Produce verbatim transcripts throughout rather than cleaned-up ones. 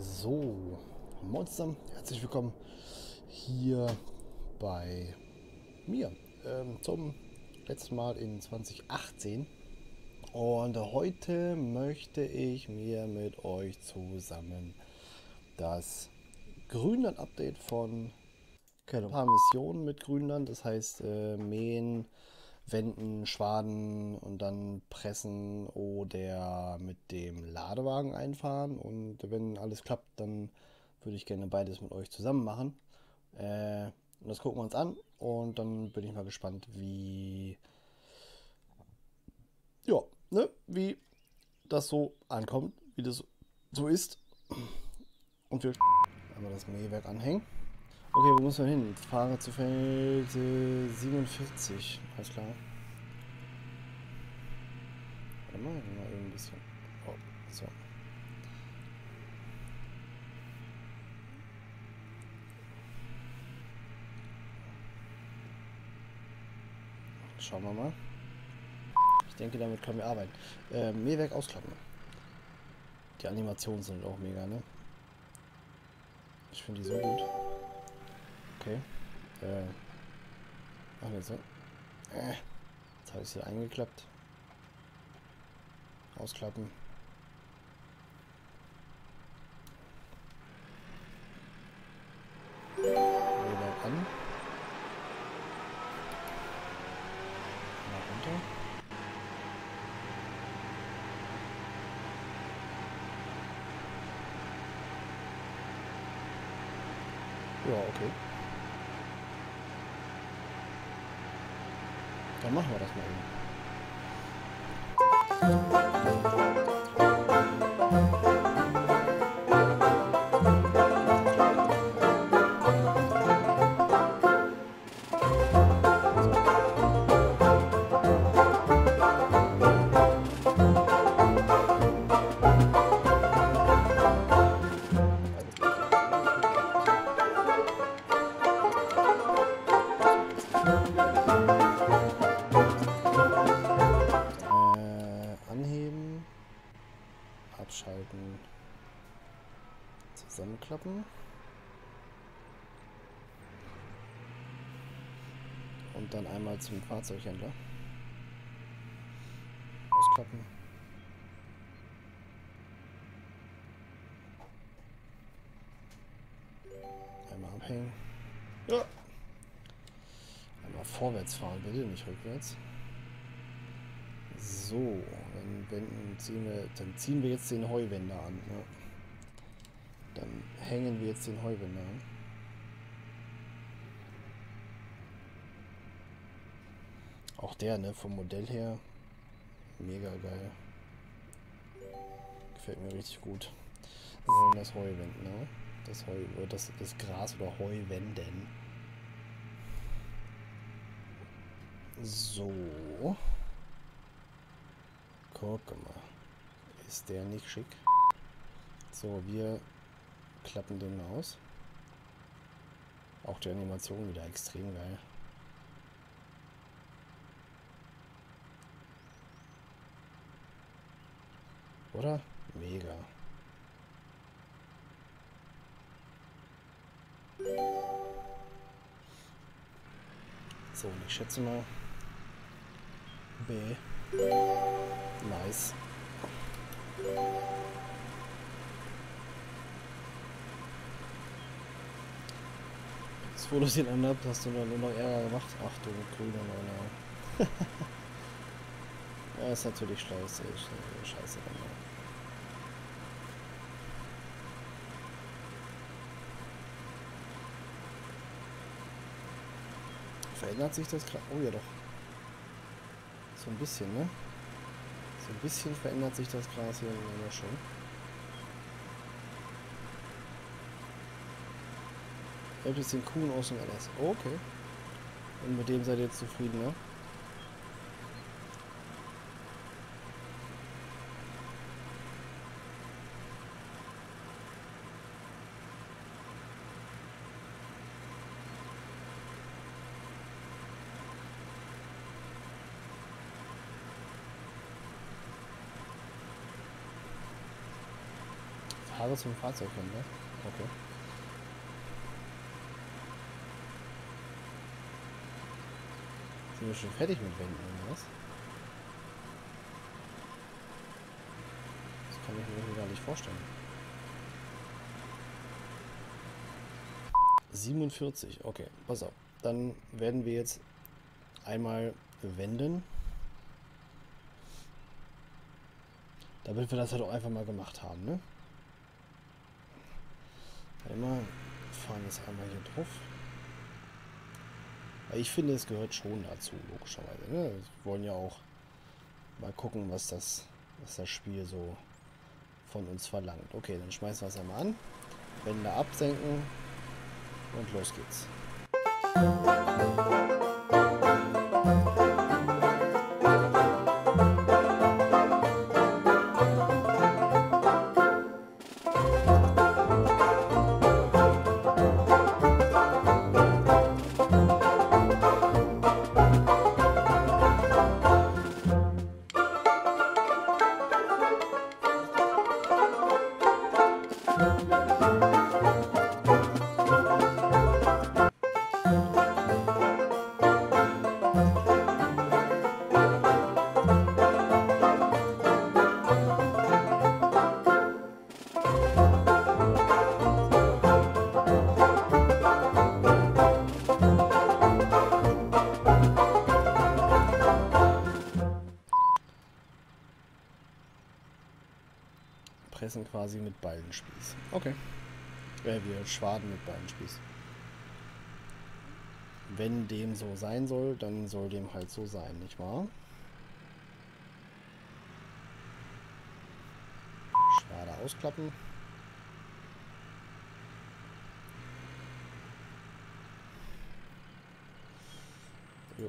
So, moin zusammen, herzlich willkommen hier bei mir ähm, zum letzten Mal in zwanzig achtzehn. Und heute möchte ich mir mit euch zusammen das Grünland-Update von keine, ein paar Missionen mit Grünland, das heißt äh, mähen, wenden, schwaden und dann pressen oder mit dem Ladewagen einfahren. Und wenn alles klappt, dann würde ich gerne beides mit euch zusammen machen. Äh, und das gucken wir uns an und dann bin ich mal gespannt, wie, ja, ne, wie das so ankommt, wie das so ist. Und wir einmal das Mähwerk anhängen. Okay, wo muss man hin? Ich fahre zu Feld äh, siebenundvierzig. Alles klar. Warte mal, mal eben ein bisschen. Oh, so. Schauen wir mal. Ich denke, damit können wir arbeiten. Äh, Mähwerk ausklappen. Die Animationen sind auch mega, ne? Ich finde die so gut. Okay. Äh. Ach, jetzt so. Äh. Jetzt habe ich sie eingeklappt. Ausklappen. Mähwerk an. Mal runter. Ja, okay. Dann machen wir das mal eben. Abschalten, zusammenklappen und dann einmal zum Fahrzeughändler. Ausklappen. Einmal abhängen. Ja. Einmal vorwärts fahren, bitte, nicht rückwärts. So, dann wenden, ziehen wir, dann ziehen wir jetzt den Heuwender an. Ne? Dann hängen wir jetzt den Heuwender an. Auch der, ne, vom Modell her, mega geil. Gefällt mir richtig gut. Wir wollen das Heu wenden, ne? Das Heu, das, das Gras oder Heu wenden. So. Guck mal. Ist der nicht schick? So, wir klappen den mal aus. Auch die Animation wieder extrem geil. Oder? Mega. So, und ich schätze mal B. Nice. Das Foto den anderen hast du nur noch Ärger gemacht. Ach du grüner Neuner. Ja, ist natürlich scheiße. Scheiße. Verändert sich das gerade? Oh ja doch. So ein bisschen, ne? So ein bisschen verändert sich das Gras hier immer schon. Ein bisschen Kuhn aus dem L S. Oh, okay. Und mit dem seid ihr jetzt zufrieden, ne? Haare zum Fahrzeugwende. Okay. Sind wir schon fertig mit Wänden oder was? Das kann ich mir irgendwie gar nicht vorstellen. siebenundvierzig, okay, pass auf. Dann werden wir jetzt einmal wenden. Damit wir das halt auch einfach mal gemacht haben, ne? Einmal fahren jetzt einmal hier drauf. Ich finde, es gehört schon dazu, logischerweise. Ne? Wir wollen ja auch mal gucken, was das, was das Spiel so von uns verlangt. Okay, dann schmeißen wir es einmal an. Wände absenken und los geht's. Pressen quasi mit Ballenspieß. Okay. Ja, wir schwaden mit Ballenspieß. Wenn dem so sein soll, dann soll dem halt so sein, nicht wahr? Schwade ausklappen. Jo.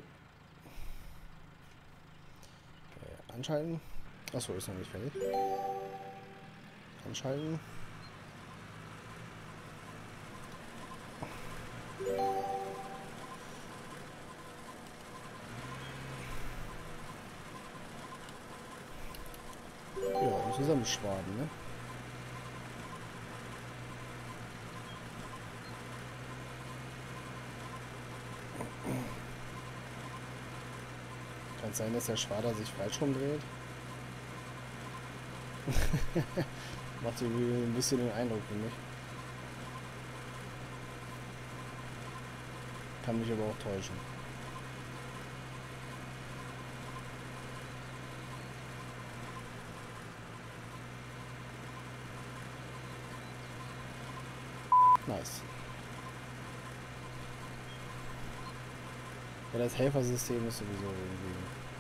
Okay, anschalten. Achso, ist noch nicht fertig. Anschalten. Ja, zusammenschwaden, ne? Kann es sein, dass der Schwader sich falsch rumdreht? Macht irgendwie ein bisschen den Eindruck, finde ich. Kann mich aber auch täuschen. Nice. Ja, das Helfersystem ist sowieso irgendwie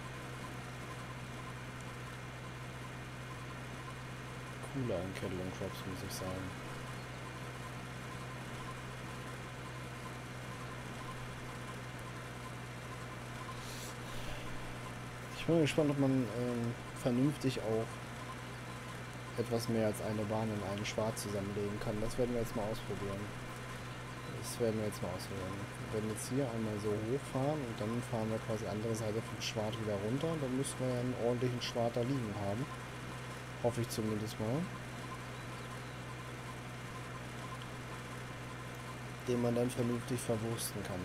cooler in Kettle and Crops, muss ich sagen. Ich bin gespannt, ob man ähm, vernünftig auch etwas mehr als eine Bahn in einen Schwad zusammenlegen kann. Das werden wir jetzt mal ausprobieren. Das werden wir jetzt mal ausprobieren. Wir werden jetzt hier einmal so hochfahren und dann fahren wir quasi andere Seite vom Schwad wieder runter. Dann müssen wir ja einen ordentlichen Schwad da liegen haben. Hoffe ich zumindest mal. Den man dann vernünftig verwursten kann.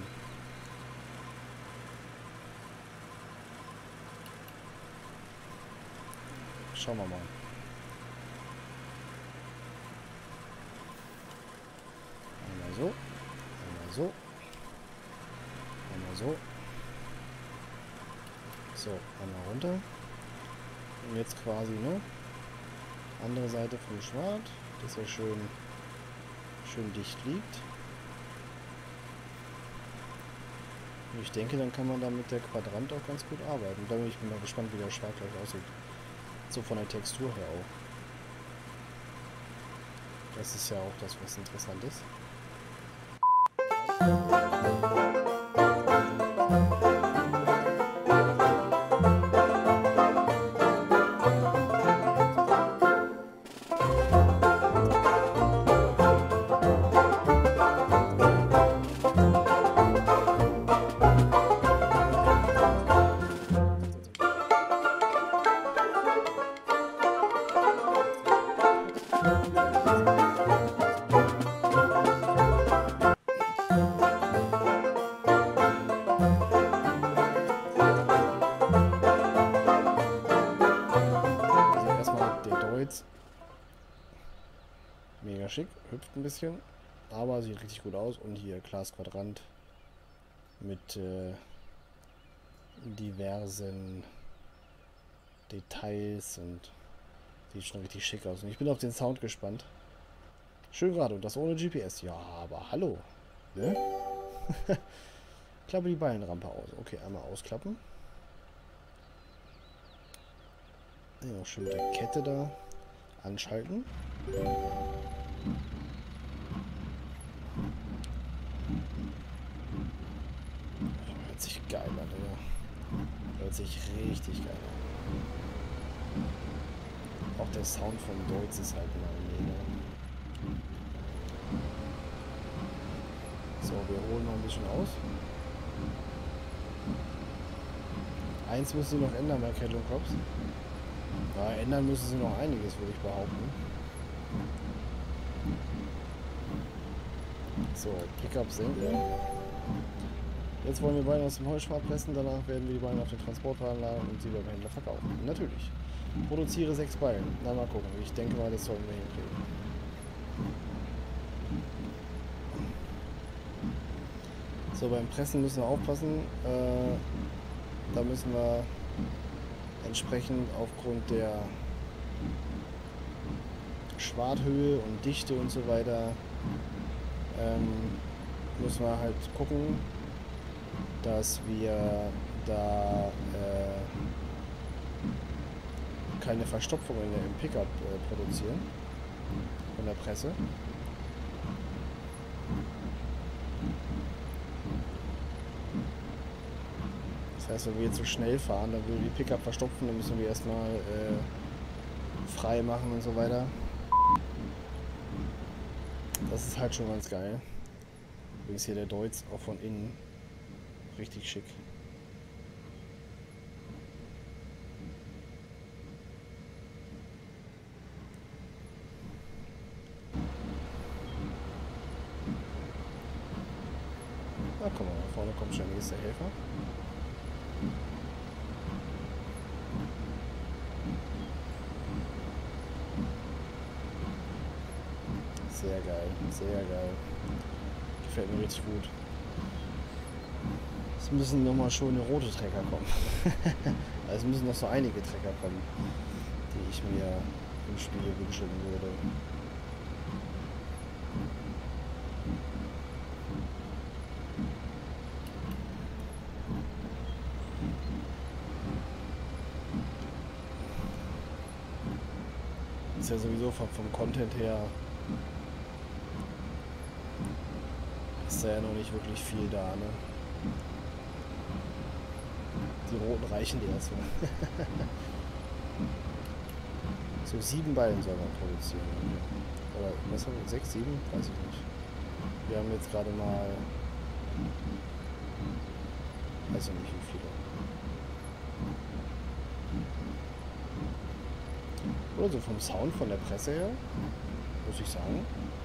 Schauen wir mal. Einmal so. Einmal so. Einmal so. So, einmal runter. Und jetzt quasi, ne? Andere Seite vom Schwad, dass er schön, schön dicht liegt. Und ich denke, dann kann man da mit der Quadrant auch ganz gut arbeiten. Da bin ich mal gespannt, wie der Schwad gleich aussieht. So von der Textur her auch. Das ist ja auch das, was interessant ist. Mega schick, hüpft ein bisschen, aber sieht richtig gut aus. Und hier Glasquadrant mit äh, diversen Details und sieht schon richtig schick aus. Und ich bin auf den Sound gespannt. Schön gerade und das ohne G P S. Ja, aber hallo. Ne? Klappe die Ballenrampe aus. Okay, einmal ausklappen. Ja, auch schön mit der Kette da anschalten. Hört sich geil an, ja. Hört sich richtig geil an. Auch der Sound vom Deutz ist halt mal mega. So, wir holen noch ein bisschen aus. Eins müssen sie noch ändern bei Kettle Cops. Ja, ändern müssen sie noch einiges, würde ich behaupten. So, Pickup senken. Jetzt wollen wir Beine aus dem Holzschwart pressen, danach werden wir die Beine auf den Transportwagen laden und sie beim Händler verkaufen. Natürlich. Produziere sechs Ballen. Na, mal gucken. Ich denke mal, das sollten wir hinkriegen. So, beim Pressen müssen wir aufpassen. Äh, da müssen wir entsprechend aufgrund der Schwarthöhe und Dichte und so weiter ähm, müssen wir halt gucken, dass wir da äh, keine Verstopfung in der, im Pickup äh, produzieren von der Presse. Das heißt, wenn wir jetzt so schnell fahren, dann würde die Pickup verstopfen, dann müssen wir erstmal äh, frei machen und so weiter. Das ist halt schon ganz geil. Übrigens hier der Deutz auch von innen. Richtig schick. Na, guck mal, da vorne kommt schon der nächste Helfer. Sehr geil, sehr geil. Gefällt mir richtig gut. Es müssen nochmal schöne rote Trecker kommen. Also es müssen noch so einige Trecker kommen, die ich mir im Spiel wünschen würde. Ist ja sowieso vom, vom Content her ist da ja noch nicht wirklich viel da, ne? Die roten reichen dir erstmal. So sieben Ballen soll man produzieren. Oder was haben wir? Sechs, sieben? Weiß ich nicht. Wir haben jetzt gerade mal. Weiß ich nicht wie viele. Oder so vom Sound von der Presse her, muss ich sagen.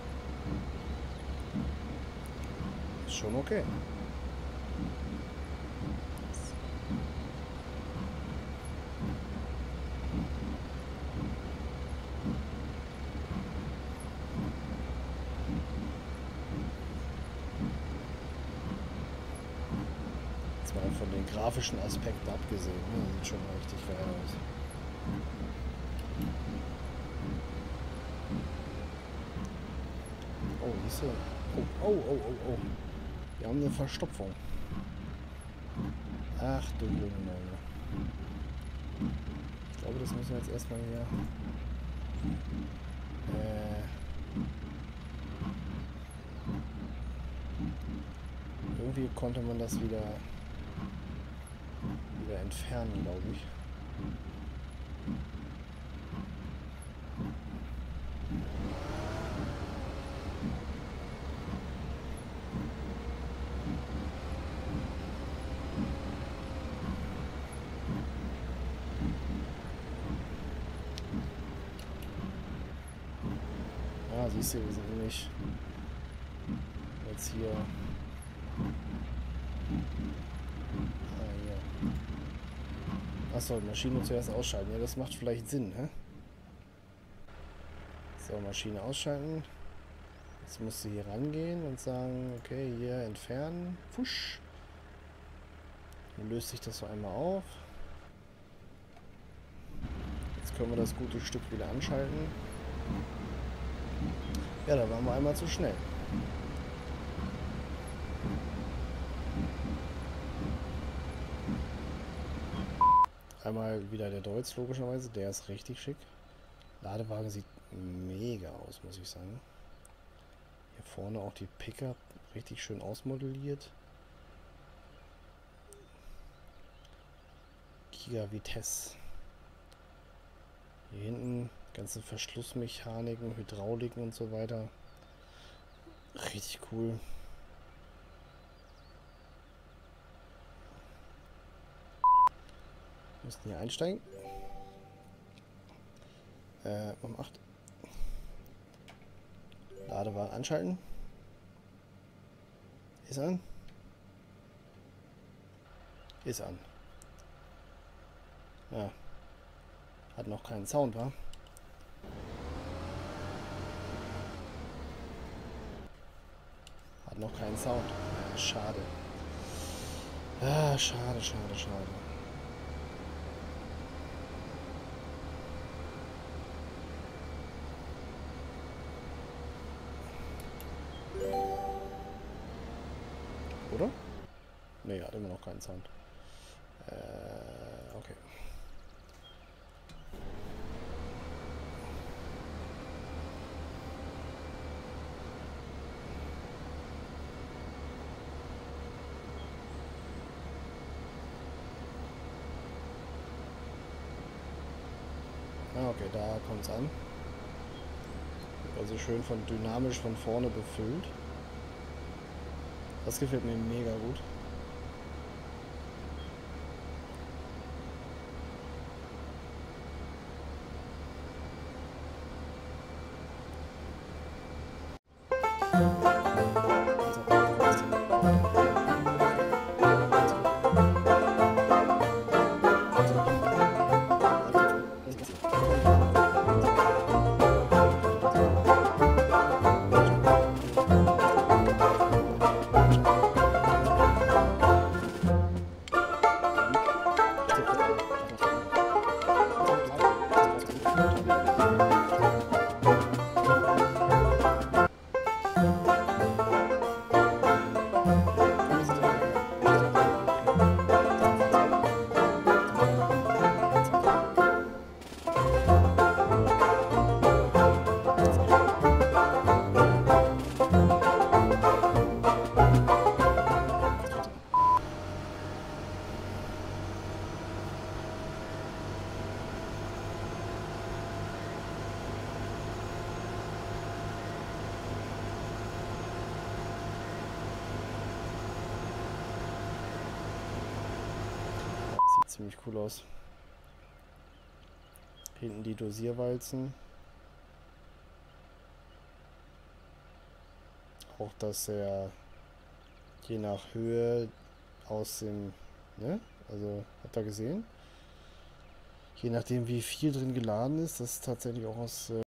Ist schon okay. Jetzt mal von den grafischen Aspekten abgesehen, ne? Sieht schon mal richtig geil aus. Oh, siehst du? Oh, oh, oh, oh, oh. Wir haben eine Verstopfung. Ach du Junge, Junge. Ich glaube, das müssen wir jetzt erstmal hier. Äh, irgendwie konnte man das wieder, wieder entfernen, glaube ich. Ja, siehst du, wir sind nämlich jetzt hier. Ah, hier. Achso, Maschine zuerst ausschalten. Ja, das macht vielleicht Sinn, hä? So, Maschine ausschalten. Jetzt musst du hier rangehen und sagen, okay, hier entfernen. Fusch. Dann löst sich das so einmal auf. Jetzt können wir das gute Stück wieder anschalten. Ja, da waren wir einmal zu schnell. Einmal wieder der Deutz, logischerweise. Der ist richtig schick. Ladewagen sieht mega aus, muss ich sagen. Hier vorne auch die Pickup richtig schön ausmodelliert. Giga Vitesse. Hier hinten ganze Verschlussmechaniken, Hydrauliken und so weiter. Richtig cool. Wir müssen hier einsteigen. Äh, um acht. Ladewagen anschalten. Ist an. Ist an. Ja. Hat noch keinen Sound, wa? Hat noch keinen Sound. Ja, schade. Ah, schade, schade, schade. Oder? Ne, hat immer noch keinen Sound. Äh, okay. Ah, okay, da kommt es an. Also schön von dynamisch von vorne befüllt. Das gefällt mir mega gut. Sieht ziemlich cool aus. Hinten die Dosierwalzen. Auch dass er je nach Höhe aus dem, ne? Also habt ihr gesehen? Je nachdem wie viel drin geladen ist, das ist tatsächlich auch aus äh